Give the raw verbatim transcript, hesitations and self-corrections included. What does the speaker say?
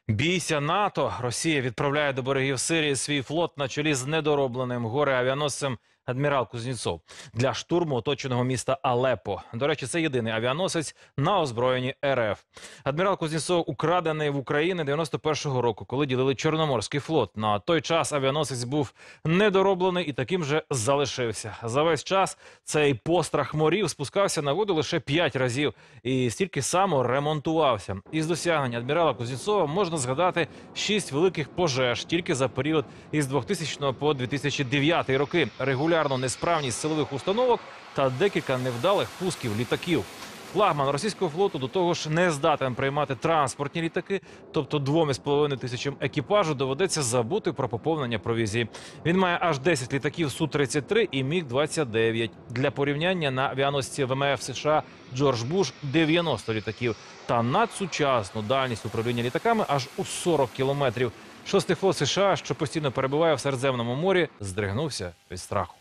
Бійся НАТО. Росія відправляє до берегів Сирії свій флот на чолі з недоробленим горе-авіаносцем «Адмірал Кузнєцов» для штурму оточеного міста Алеппо. До речі, це єдиний авіаносець на озброєнні РФ. «Адмірал Кузнєцов» украдений в Україні дев'яносто першого року, коли ділили Чорноморський флот. На той час авіаносець був недороблений і таким же залишився. За весь час цей пострах морів спускався на воду лише п'ять разів і стільки само ремонтувався. Із досягнень «Адмірала Кузнєцова» можна згадати шість великих пожеж тільки за період із двохтисячного по дві тисячі дев'ятий роки, регулярну несправність силових установок та декілька невдалих пусків літаків. Флагман російського флоту до того ж не здатен приймати транспортні літаки, тобто двом із половиною тисячам екіпажу доведеться забути про поповнення провізії. Він має аж десять літаків Су тридцять три і Міг двадцять дев'ять. Для порівняння на авіаносці ВМФ США Джордж Буш дев'яносто літаків та надсучасну дальність управління літаками аж у сорок кілометрів. Шостий флот США, що постійно перебуває в Середземному морі, здригнувся від страху.